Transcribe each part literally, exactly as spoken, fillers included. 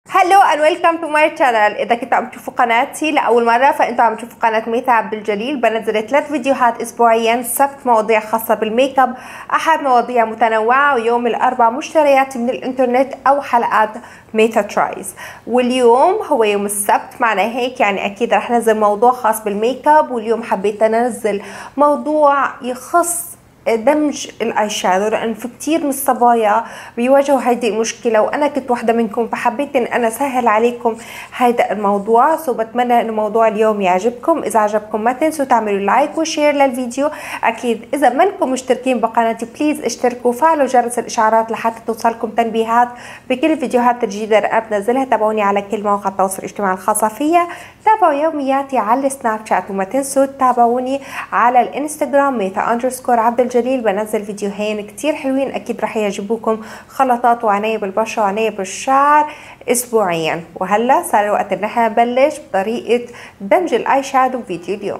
هلو and welcome to my channel. اذا كنتوا عم تشوفوا قناتي لاول مره فانتوا عم تشوفوا قناه ميثا عبد الجليل. بنزل ثلاث فيديوهات اسبوعيا، السبت مواضيع خاصه بالميك اب، احد مواضيع متنوعه، ويوم الاربعاء مشتريات من الانترنت او حلقات ميثا ترايز. واليوم هو يوم السبت، معنى هيك يعني اكيد رح نزل موضوع خاص بالميك اب. واليوم حبيت انزل موضوع يخص دمج الاي شادو، لان في كتير من الصبايا بيواجهوا هيدي المشكله، وانا كنت واحده منكم، فحبيت ان انا سهل عليكم هيدا الموضوع. سو بتمنى انه موضوع اليوم يعجبكم. اذا عجبكم ما تنسوا تعملوا لايك وشير للفيديو. اكيد اذا منكم مشتركين بقناتي بليز اشتركوا وفعلوا جرس الاشعارات لحتى توصلكم تنبيهات بكل الفيديوهات الجديده اللي انا بنزلها. تابعوني على كل مواقع التواصل الاجتماعي الخاصه فيا، تابعوا يومياتي على السناب شات، وما تنسوا تتابعوني على الانستغرام ميثا اندرسكور عبد الجليل. بنزل فيديوهين كتير حلوين اكيد رح يعجبوكم، خلطات وعناية بالبشرة وعناية بالشعر اسبوعيا. وهلا صار الوقت ان احنا نبلش بطريقة دمج الاي شادو فيديو اليوم.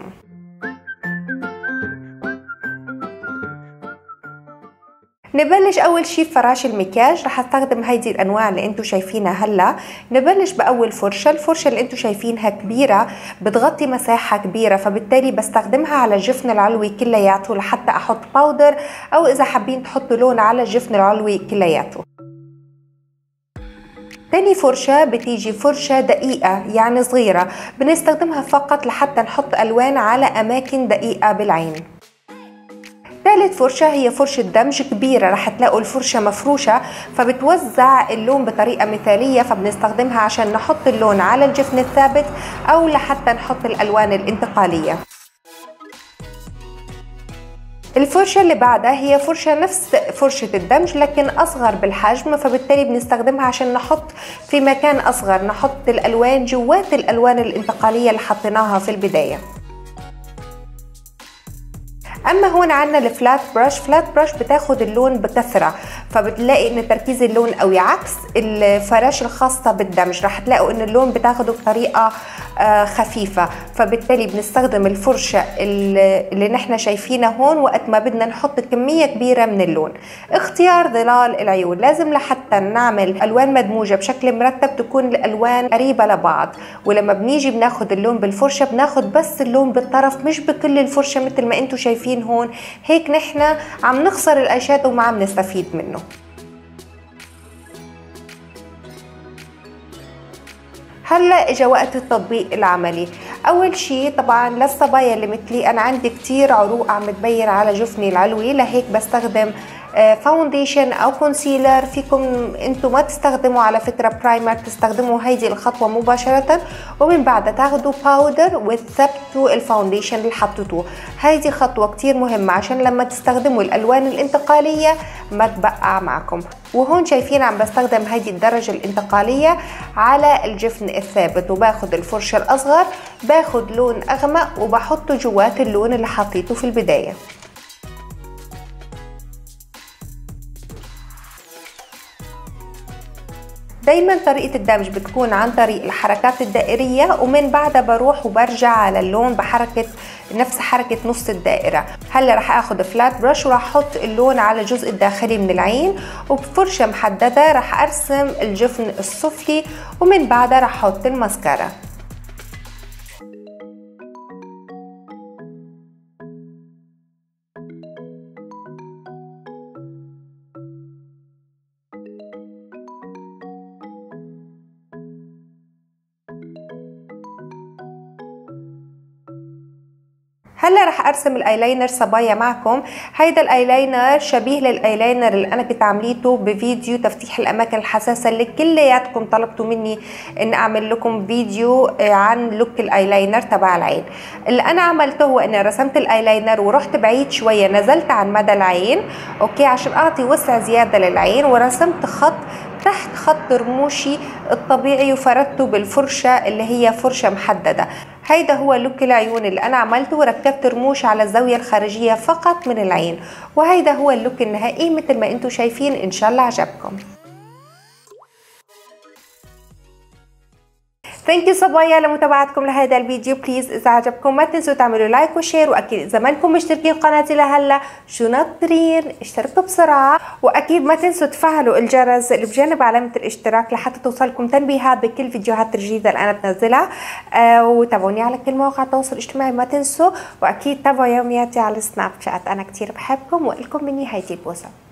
نبلش اول شي فراش المكياج. رح استخدم هيدي الانواع اللي انتم شايفينها هلا. نبلش باول فرشه. الفرشه اللي انتم شايفينها كبيره، بتغطي مساحه كبيره، فبالتالي بستخدمها على الجفن العلوي كلياته لحتى احط باودر، او اذا حابين تحطوا لون على الجفن العلوي كلياته. تاني فرشة بتيجي فرشة دقيقة يعني صغيرة، بنستخدمها فقط لحتى نحط الوان على اماكن دقيقة بالعين. ثالث فرشة هي فرشة دمج كبيرة، رح تلاقوا الفرشة مفروشة فبتوزع اللون بطريقة مثالية، فبنستخدمها عشان نحط اللون على الجفن الثابت او لحتى نحط الالوان الانتقالية. الفرشة اللي بعدها هي فرشة نفس فرشة الدمج لكن أصغر بالحجم، فبالتالي بنستخدمها عشان نحط في مكان أصغر، نحط الألوان جوات الألوان الانتقالية اللي حطيناها في البداية. اما هون عندنا الفلات برش. فلات برش بتاخد اللون بكثره، فبتلاقي ان تركيز اللون قوي، عكس الفراش الخاصه بالدمج رح تلاقوا ان اللون بتاخده بطريقه خفيفه. فبالتالي بنستخدم الفرشه اللي نحن شايفينها هون وقت ما بدنا نحط كميه كبيره من اللون. اختيار ظلال العيون، لازم لحتى نعمل الوان مدموجه بشكل مرتب تكون الالوان قريبه لبعض، ولما بنيجي بناخد اللون بالفرشه بناخد بس اللون بالطرف مش بكل الفرشه مثل ما انتم شايفين هون. هيك نحن عم نخسر الاي شادو وما عم نستفيد منه. هلا اجا وقت التطبيق العملي. اول شيء طبعا للصبايا اللي مثلي انا عندي كتير عروق عم تبين على جفني العلوي، لهيك بستخدم فاونديشن او كونسيلر. فيكم انتم ما تستخدموا على فكره برايمر، تستخدموا هيدي الخطوه مباشره، ومن بعدها تاخذوا باودر وتثبتوا الفاونديشن اللي حطيتوه. هيدي خطوه كتير مهمه عشان لما تستخدموا الالوان الانتقاليه ما تبقع معكم. وهون شايفين عم بستخدم هيدي الدرجه الانتقاليه على الجفن الثابت، وباخذ الفرشه الاصغر باخذ لون اغمق وبحطه جوات اللون اللي حطيته في البدايه. دايما طريقة الدمج بتكون عن طريق الحركات الدائرية، ومن بعدها بروح وبرجع على اللون بحركة نفس حركة نص الدائرة. هلا رح اخذ فلات برش وراح احط اللون على الجزء الداخلي من العين، وبفرشة محددة رح ارسم الجفن السفلي، ومن بعدها رح احط الماسكارا. هلا رح ارسم الايلاينر صبايا معكم. هيدا الايلاينر شبيه للايلاينر اللي انا كنت عمليته بفيديو تفتيح الاماكن الحساسه اللي كلياتكم طلبتوا مني ان اعمل لكم فيديو عن لوك الايلاينر تبع العين. اللي انا عملته هو اني رسمت الايلاينر ورحت بعيد شويه، نزلت عن مدى العين اوكي عشان اعطي وسع زياده للعين، ورسمت خط تحت خط رموشي الطبيعي وفردته بالفرشه اللي هي فرشه محدده. هيدا هو لوك العيون اللي انا عملته، وركبت رموش على الزاويه الخارجيه فقط من العين، وهيدا هو اللوك النهائي مثل ما انتم شايفين. ان شاء الله عجبكم. ثانك يو صبايا لمتابعتكم لهذا الفيديو. بليز اذا عجبكم ما تنسوا تعملوا لايك وشير، واكيد اذا ما انكم مشتركين قناتي لهلا شو ناطرين؟ اشتركوا بسرعه، واكيد ما تنسوا تفعلوا الجرس اللي بجانب علامه الاشتراك لحتى توصلكم تنبيهات بكل فيديوهات الجديده اللي انا بنزلها. آه وتابعوني على كل مواقع التواصل الاجتماعي ما تنسوا، واكيد تابعوا يومياتي على السناب شات. انا كتير بحبكم والكم مني هايتي بوسه.